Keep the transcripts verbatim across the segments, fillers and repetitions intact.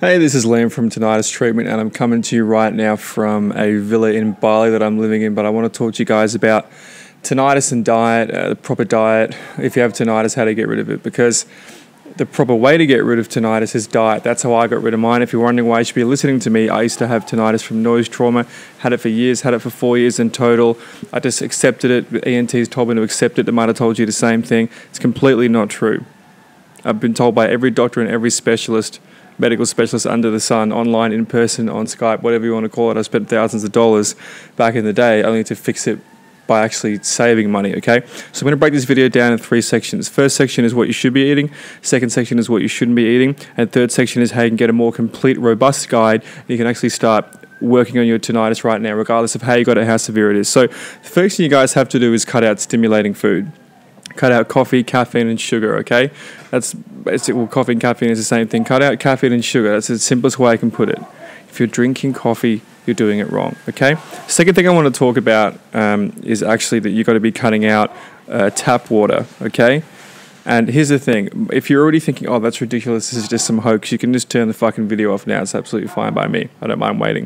Hey, this is Liam from Tinnitus Treatment, and I'm coming to you right now from a villa in Bali that I'm living in. But I want to talk to you guys about tinnitus and diet, uh, the proper diet. If you have tinnitus, how to get rid of it, because the proper way to get rid of tinnitus is diet. That's how I got rid of mine. If you're wondering why you should be listening to me, I used to have tinnitus from noise trauma, had it for years, had it for four years in total. I just accepted it. The E N Ts told me to accept it. They might have told you the same thing. It's completely not true. I've been told by every doctor and every specialist, medical specialist under the sun, online, in person, on Skype, whatever you want to call it. I spent thousands of dollars back in the day only to fix it by actually saving money, okay? So I'm going to break this video down in three sections. First section is what you should be eating. Second section is what you shouldn't be eating. And third section is how you can get a more complete, robust guide. You can actually start working on your tinnitus right now, regardless of how you got it, how severe it is. So the first thing you guys have to do is cut out stimulating food. Cut out coffee, caffeine, and sugar, okay? That's, well, coffee and caffeine is the same thing. Cut out caffeine and sugar. That's the simplest way I can put it. If you're drinking coffee, you're doing it wrong, okay? Second thing I want to talk about um, is actually that you've got to be cutting out uh, tap water, okay? And here's the thing. If you're already thinking, oh, that's ridiculous, this is just some hoax, you can just turn the fucking video off now. It's absolutely fine by me. I don't mind waiting.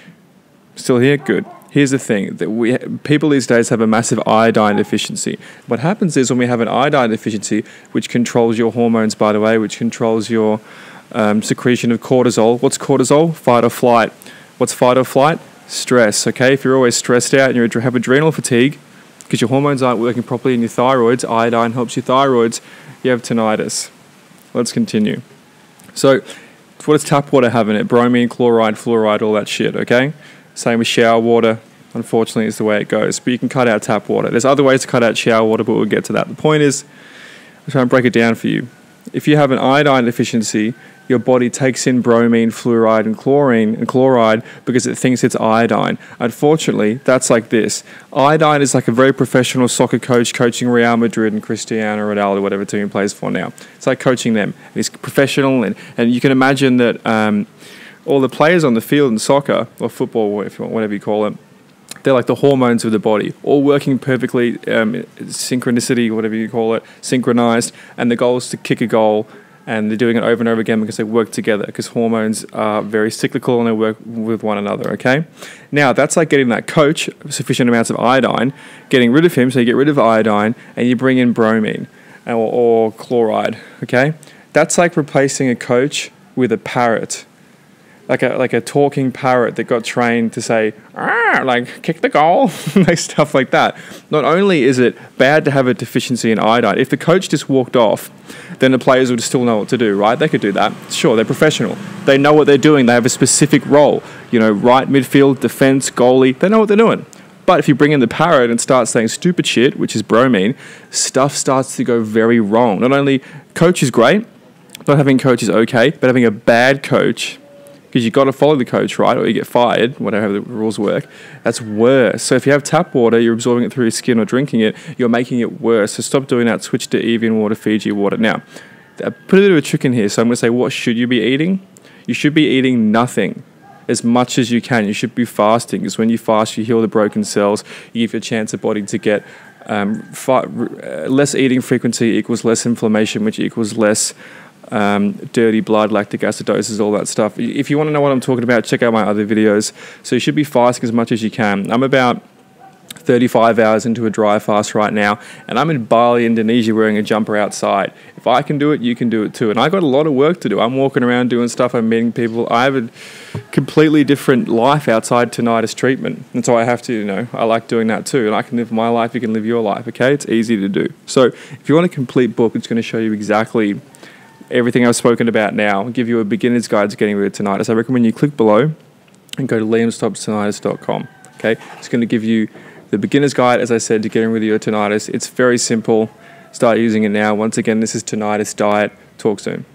Still here? Good. Here's the thing, that we people these days have a massive iodine deficiency. What happens is when we have an iodine deficiency, which controls your hormones, by the way, which controls your um, secretion of cortisol. What's cortisol? Fight or flight. What's fight or flight? Stress, okay? If you're always stressed out and you have adrenal fatigue, because your hormones aren't working properly in your thyroids, iodine helps your thyroids, you have tinnitus. Let's continue. So, what does tap water have in it? Bromine, chloride, fluoride, all that shit, okay? Same with shower water, unfortunately, is the way it goes. But you can cut out tap water. There's other ways to cut out shower water, but we'll get to that. The point is, I'm trying to break it down for you. If you have an iodine deficiency, your body takes in bromine, fluoride, and chlorine and chloride because it thinks it's iodine. Unfortunately, that's like this. Iodine is like a very professional soccer coach coaching Real Madrid and Cristiano Ronaldo, whatever team he plays for now. It's like coaching them. He's professional, and, and you can imagine that um, all the players on the field in soccer, or football, if you want, whatever you call it, they're like the hormones of the body, all working perfectly, um, synchronicity, whatever you call it, synchronized, and the goal is to kick a goal, and they're doing it over and over again because they work together, because hormones are very cyclical and they work with one another, okay? Now, that's like getting that coach sufficient amounts of iodine, getting rid of him, so you get rid of iodine, and you bring in bromine or, or chloride, okay? That's like replacing a coach with a parrot. Like a like a talking parrot that got trained to say, ah, like, kick the goal, like stuff like that. Not only is it bad to have a deficiency in iodine, if the coach just walked off, then the players would still know what to do, right? They could do that. Sure, they're professional. They know what they're doing. They have a specific role. You know, right midfield, defense, goalie, they know what they're doing. But if you bring in the parrot and start saying stupid shit, which is bromine, stuff starts to go very wrong. Not only coach is great, not having coach is okay, but having a bad coach, because you've got to follow the coach, right, or you get fired, whatever the rules work, that's worse. So if you have tap water, you're absorbing it through your skin or drinking it, you're making it worse. So stop doing that. Switch to Evian water, Fiji water. Now, I put a bit of a trick in here. So I'm going to say, what should you be eating? You should be eating nothing as much as you can. You should be fasting, because when you fast, you heal the broken cells. You give your chance of body to get um, far, uh, less eating frequency equals less inflammation, which equals less Um, dirty blood, lactic acidosis, all that stuff. If you want to know what I'm talking about, check out my other videos. So you should be fasting as much as you can. I'm about thirty-five hours into a dry fast right now, and I'm in Bali, Indonesia, wearing a jumper outside. If I can do it, you can do it too. And I got a lot of work to do. I'm walking around doing stuff, I'm meeting people. I have a completely different life outside tinnitus treatment, and so I have to, you know, I like doing that too. And I can live my life, you can live your life, okay? It's easy to do. So if you want a complete book, it's going to show you exactly everything I've spoken about now, give you a beginner's guide to getting rid of tinnitus. I recommend you click below and go to liam stops tinnitus dot com. Okay, it's going to give you the beginner's guide, as I said, to getting rid of your tinnitus. It's very simple. Start using it now. Once again, this is Tinnitus Diet. Talk soon.